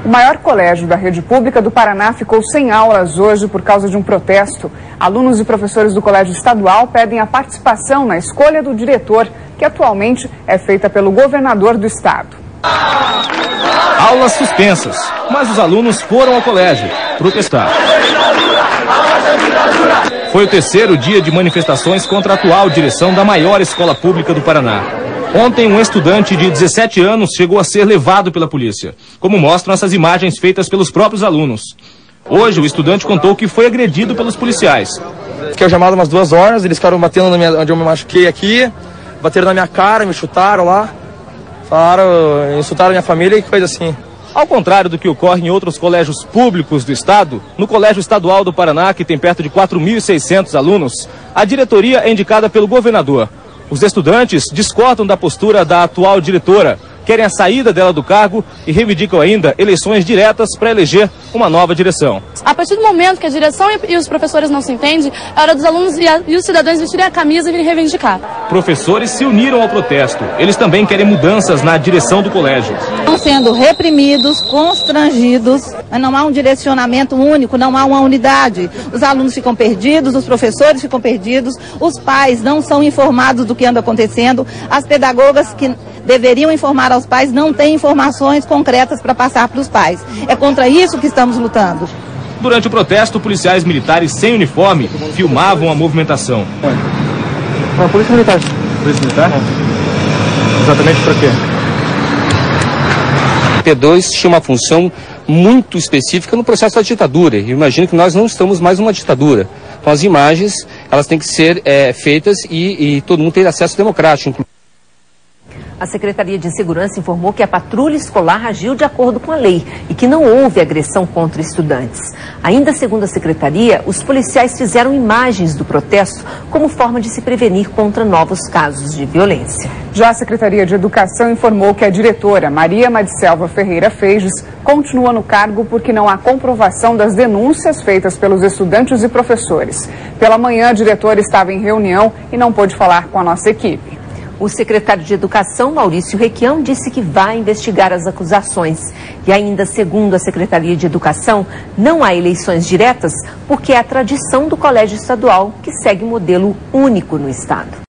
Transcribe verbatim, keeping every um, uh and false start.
O maior colégio da rede pública do Paraná ficou sem aulas hoje por causa de um protesto. Alunos e professores do colégio estadual pedem a participação na escolha do diretor, que atualmente é feita pelo governador do estado. Aulas suspensas, mas os alunos foram ao colégio protestar. Foi o terceiro dia de manifestações contra a atual direção da maior escola pública do Paraná. Ontem, um estudante de dezessete anos chegou a ser levado pela polícia, como mostram essas imagens feitas pelos próprios alunos. Hoje, o estudante contou que foi agredido pelos policiais. Fiquei chamado umas duas horas, eles ficaram batendo na minha, onde eu me machuquei aqui, bateram na minha cara, me chutaram lá, falaram, insultaram minha família e coisa assim. Ao contrário do que ocorre em outros colégios públicos do estado, no Colégio Estadual do Paraná, que tem perto de quatro mil e seiscentos alunos, a diretoria é indicada pelo governador. Os estudantes discordam da postura da atual diretora, querem a saída dela do cargo e reivindicam ainda eleições diretas para eleger uma nova direção. A partir do momento que a direção e os professores não se entendem, é hora dos alunos e, a, e os cidadãos vestirem a camisa e virem reivindicar. Professores se uniram ao protesto. Eles também querem mudanças na direção do colégio. Estão sendo reprimidos, constrangidos, não há um direcionamento único, não há uma unidade. Os alunos ficam perdidos, os professores ficam perdidos, os pais não são informados do que anda acontecendo, as pedagogas que deveriam informar aos pais não têm informações concretas para passar para os pais. É contra isso que estamos lutando. Durante o protesto, policiais militares sem uniforme filmavam a movimentação. Ah, polícia militar. Polícia militar? É. Exatamente para quê? P dois tinha uma função muito específica no processo da ditadura. Eu imagino que nós não estamos mais numa ditadura. Então as imagens, elas têm que ser é, feitas e, e todo mundo tem acesso democrático. A Secretaria de Segurança informou que a patrulha escolar agiu de acordo com a lei e que não houve agressão contra estudantes. Ainda segundo a Secretaria, os policiais fizeram imagens do protesto como forma de se prevenir contra novos casos de violência. Já a Secretaria de Educação informou que a diretora, Maria Madselva Ferreira Feijes, continua no cargo porque não há comprovação das denúncias feitas pelos estudantes e professores. Pela manhã, a diretora estava em reunião e não pôde falar com a nossa equipe. O secretário de Educação, Maurício Requião, disse que vai investigar as acusações. E ainda segundo a Secretaria de Educação, não há eleições diretas porque é a tradição do Colégio Estadual que segue modelo único no estado.